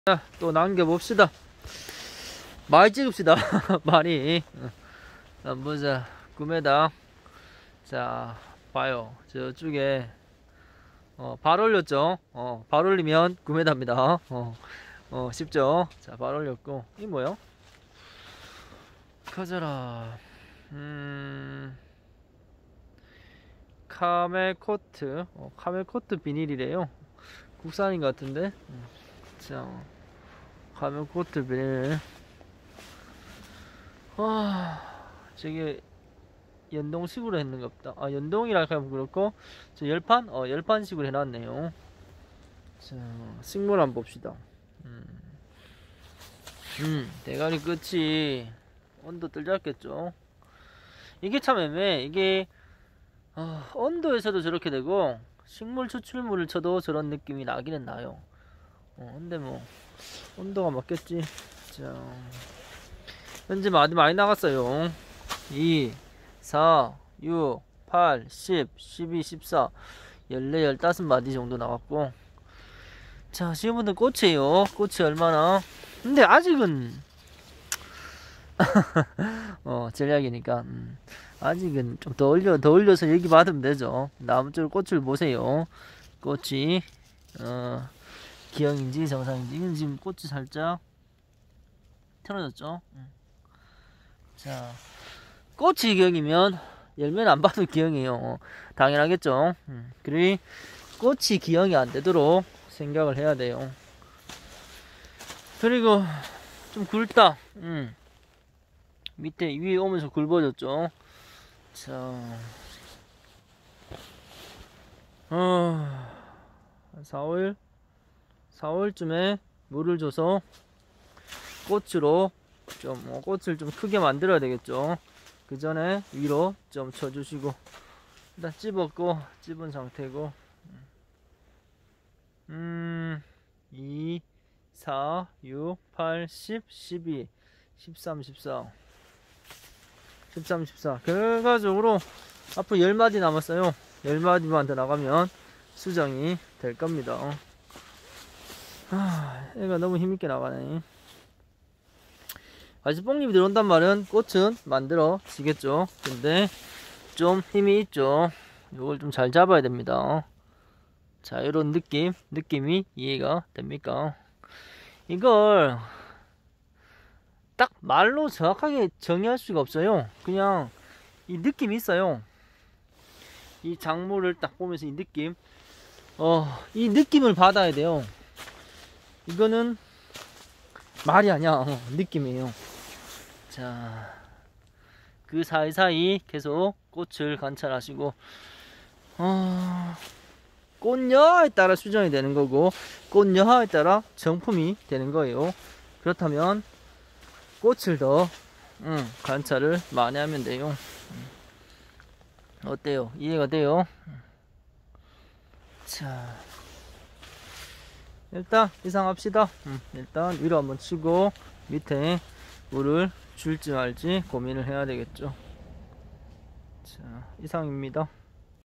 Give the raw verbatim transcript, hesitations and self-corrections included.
자, 또 남겨봅시다. 많이 찍읍시다. 많이. 한번 보자. 구매당. 자, 봐요. 저쪽에 어, 발 올렸죠. 어, 발 올리면 구매답니다. 어, 어, 쉽죠. 자, 발 올렸고. 이 뭐요? 가져라. 음, 카멜 코트. 어, 카멜 코트 비닐이래요. 국산인 것 같은데. 음, 자, 카멜 코트 비닐. 아, 저게 연동식으로 했는갑다. 아, 연동이라 하면 그렇고, 저 열판? 어, 열판식으로 해놨네요. 자, 식물 한번 봅시다. 음, 음 대가리 끝이 온도 떨잡겠죠. 이게 참 애매해. 이게 어, 온도에서도 저렇게 되고 식물 추출물을 쳐도 저런 느낌이 나기는 나요. 어, 근데 뭐 온도가 맞겠지. 자, 현재 많이 많이 나갔어요. 이, 사, 육, 팔, 십, 십이, 십사, 십사, 십오 마디 정도 나왔고. 자, 지금부터 꽃이에요. 꽃이 얼마나? 근데 아직은 어, 전략이니까 음, 아직은 좀 더 올려 더 올려서 얘기 받으면 되죠. 다음 줄 꽃을 보세요. 꽃이 어, 기형인지 정상인지. 이건 지금 꽃이 살짝 틀어졌죠. 음. 자, 꽃이 기형이면 열매는 안 봐도 기형이에요. 어, 당연하겠죠. 음, 그리 꽃이 기형이 안 되도록 생각을 해야 돼요. 그리고 좀 굵다. 음. 밑에 위에 오면서 굵어졌죠. 자, 어, 사월 사월쯤에 물을 줘서 꽃으로 좀 어, 꽃을 좀 크게 만들어야 되겠죠. 그 전에 위로 좀 쳐주시고. 일단 찝었고 찝은 상태고. 음, 이, 사, 육, 팔, 십, 십이, 십삼, 십사, 십삼, 십사. 결과적으로 앞으로 열 마디 남았어요. 열 마디만 더 나가면 수정이 될 겁니다. 아, 얘가 너무 힘있게 나가네. 아직 뽕잎이 들어온단 말은 꽃은 만들어 지겠죠. 근데 좀 힘이 있죠. 이걸 좀 잘 잡아야 됩니다. 자, 이런 느낌, 느낌이 이해가 됩니까? 이걸 딱 말로 정확하게 정의할 수가 없어요. 그냥 이 느낌이 있어요. 이 작물을 딱 보면서 이 느낌, 어, 이 느낌을 받아야 돼요. 이거는 말이 아니야. 어, 느낌이에요. 자, 그 사이사이 계속 꽃을 관찰하시고, 어, 꽃여하에 따라 수정이 되는 거고, 꽃여하에 따라 정품이 되는 거예요. 그렇다면 꽃을 더 음, 관찰을 많이 하면 돼요. 어때요? 이해가 돼요? 자, 일단 이상 합시다. 음, 일단 위로 한번 치고 밑에 물을 줄지 말지 고민을 해야 되겠죠. 자, 이상입니다.